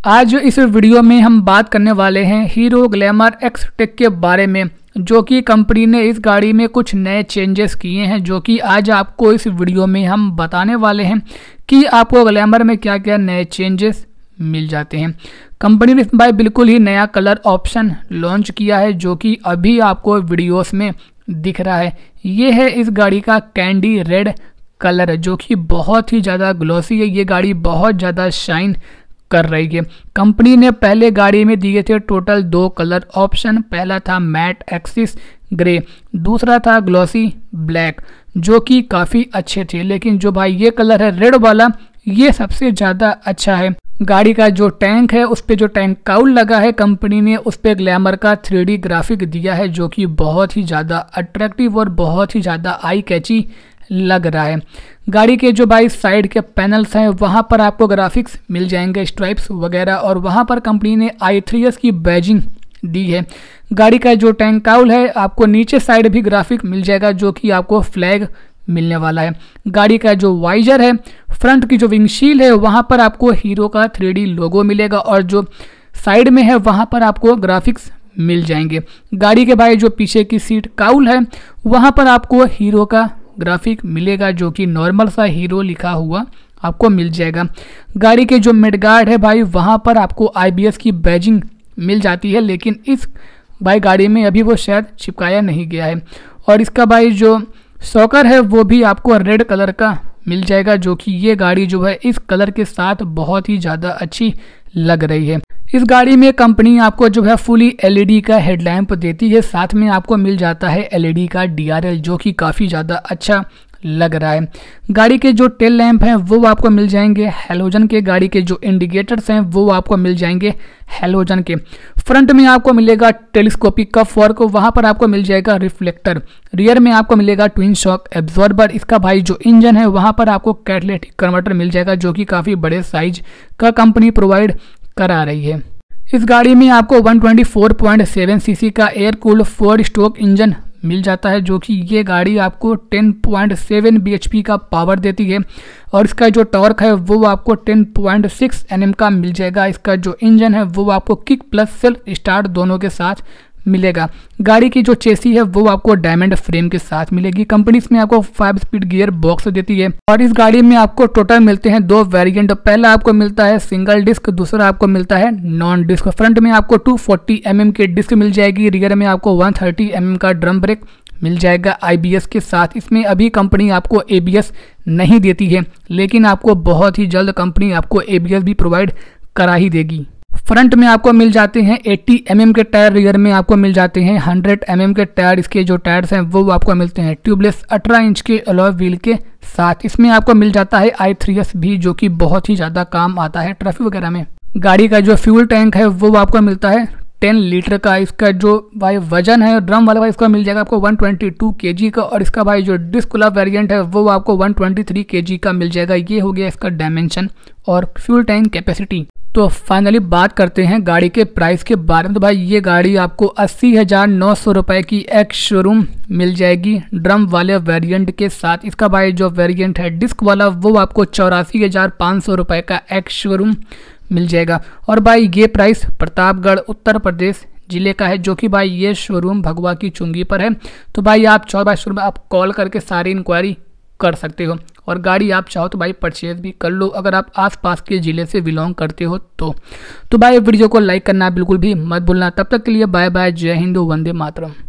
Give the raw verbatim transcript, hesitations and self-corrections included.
आज इस वीडियो में हम बात करने वाले हैं हीरो ग्लैमर एक्स टेक के बारे में, जो कि कंपनी ने इस गाड़ी में कुछ नए चेंजेस किए हैं, जो कि आज आपको इस वीडियो में हम बताने वाले हैं कि आपको ग्लैमर में क्या क्या नए चेंजेस मिल जाते हैं। कंपनी ने भाई बिल्कुल ही नया कलर ऑप्शन लॉन्च किया है, जो कि अभी आपको वीडियोस में दिख रहा है। ये है इस गाड़ी का कैंडी रेड कलर, जो कि बहुत ही ज़्यादा ग्लॉसी है। ये गाड़ी बहुत ज़्यादा शाइन कर रही है। कंपनी ने पहले गाड़ी में दिए थे टोटल दो कलर ऑप्शन। पहला था मैट एक्सिस ग्रे, दूसरा था ग्लॉसी ब्लैक, जो कि काफ़ी अच्छे थे। लेकिन जो भाई ये कलर है रेड वाला, ये सबसे ज़्यादा अच्छा है। गाड़ी का जो टैंक है उस पर जो टैंक काउल लगा है, कंपनी ने उस पर ग्लैमर का थ्री डी ग्राफिक दिया है, जो कि बहुत ही ज़्यादा अट्रैक्टिव और बहुत ही ज़्यादा आई कैची लग रहा है। गाड़ी के जो भाई साइड के पैनल्स हैं वहाँ पर आपको ग्राफिक्स मिल जाएंगे, स्ट्राइप्स वगैरह, और वहाँ पर कंपनी ने आई थ्री एस की बैजिंग दी है। गाड़ी का जो टैंक काउल है आपको नीचे साइड भी ग्राफिक मिल जाएगा, जो कि आपको फ्लैग मिलने वाला है। गाड़ी का जो वाइजर है, फ्रंट की जो विंगशील है, वहाँ पर आपको हीरो का थ्री डी लोगो मिलेगा, और जो साइड में है वहाँ पर आपको ग्राफिक्स मिल जाएंगे। गाड़ी के भाई जो पीछे की सीट काउल है वहाँ पर आपको हीरो का ग्राफिक मिलेगा, जो कि नॉर्मल सा हीरो लिखा हुआ आपको मिल जाएगा। गाड़ी के जो मिडगार्ड है भाई, वहाँ पर आपको आई बी एस की बैजिंग मिल जाती है, लेकिन इस भाई गाड़ी में अभी वो शायद चिपकाया नहीं गया है। और इसका भाई जो शॉकर है वो भी आपको रेड कलर का मिल जाएगा, जो कि ये गाड़ी जो है इस कलर के साथ बहुत ही ज़्यादा अच्छी लग रही है। इस गाड़ी में कंपनी आपको जो है फुली एल ई डी का हेडलैम्प देती है, साथ में आपको मिल जाता है एल ई डी का डी आर एल, जो कि काफ़ी ज़्यादा अच्छा लग रहा है। गाड़ी के जो टेल लैंप हैं वो आपको मिल जाएंगे हैलोजन के। गाड़ी के जो इंडिकेटर्स हैं वो आपको मिल जाएंगे हैलोजन के। फ्रंट में आपको मिलेगा टेलीस्कोपिक का फॉर्क, वहाँ पर आपको मिल जाएगा रिफ्लेक्टर। रियर में आपको मिलेगा ट्विन शॉक एब्जॉर्बर। इसका भाई जो इंजन है वहाँ पर आपको कैटालिटिक कन्वर्टर मिल जाएगा, जो कि काफ़ी बड़े साइज का कंपनी प्रोवाइड करा रही है। इस गाड़ी में आपको one twenty four point seven CC का air cooled four stroke engine मिल जाता है, जो कि ये गाड़ी आपको ten point seven B H P का पावर देती है, और इसका जो टॉर्क है वो आपको ten point six N M का मिल जाएगा। इसका जो इंजन है वो आपको किक प्लस सेल्फ स्टार्ट दोनों के साथ मिलेगा। गाड़ी की जो चेसी है वो आपको डायमंड फ्रेम के साथ मिलेगी। कंपनी इसमें आपको फाइव स्पीड गियर बॉक्स देती है, और इस गाड़ी में आपको टोटल मिलते हैं दो वेरिएंट। पहला आपको मिलता है सिंगल डिस्क, दूसरा आपको मिलता है नॉन डिस्क। फ्रंट में आपको टू फोर्टी एम एम की डिस्क मिल जाएगी, रियर में आपको वन थर्टी एम एम का ड्रम ब्रेक मिल जाएगा आई बी एस के साथ। इसमें अभी कंपनी आपको ए बी एस नहीं देती है, लेकिन आपको बहुत ही जल्द कंपनी आपको ए बी एस भी प्रोवाइड करा ही देगी। फ्रंट में आपको मिल जाते हैं एटी एम एम के टायर, रियर में आपको मिल जाते हैं हंड्रेड एम एम के टायर। इसके जो टायर्स हैं वो आपको मिलते हैं ट्यूबलेस अठारह इंच के अलॉय व्हील के साथ। इसमें आपको मिल जाता है आई थ्री एस भी, जो कि बहुत ही ज़्यादा काम आता है ट्रैफिक वगैरह में। गाड़ी का जो फ्यूल टैंक है वो आपको मिलता है टेन लीटर का। इसका जो भाई वजन है ड्रम वाला भाई इसका मिल जाएगा आपको वन ट्वेंटी टू के जी का, और इसका भाई जो डिस्क वाला वेरिएंट है वो आपको वन ट्वेंटी थ्री के जी का मिल जाएगा। ये हो गया इसका डायमेंशन और फ्यूल टैंक कैपेसिटी। तो फाइनली बात करते हैं गाड़ी के प्राइस के बारे में। तो भाई ये गाड़ी आपको अस्सी हज़ार नौ सौ रुपये की एक्स शोरूम मिल जाएगी ड्रम वाले वेरिएंट के साथ। इसका भाई जो वेरिएंट है डिस्क वाला वो आपको चौरासी हज़ार पाँच सौ रुपये का एक्स शोरूम मिल जाएगा। और भाई ये प्राइस प्रतापगढ़ उत्तर प्रदेश जिले का है, जो कि भाई ये शोरूम भगवा की चुंगी पर है। तो भाई आप चाहो भाई शोरूम आप कॉल करके सारी इंक्वायरी कर सकते हो, और गाड़ी आप चाहो तो भाई परचेज भी कर लो अगर आप आसपास के ज़िले से बिलोंग करते हो तो। तो भाई वीडियो को लाइक करना बिल्कुल भी मत भूलना। तब तक के लिए बाय बाय, जय हिंद, वंदे मातरम।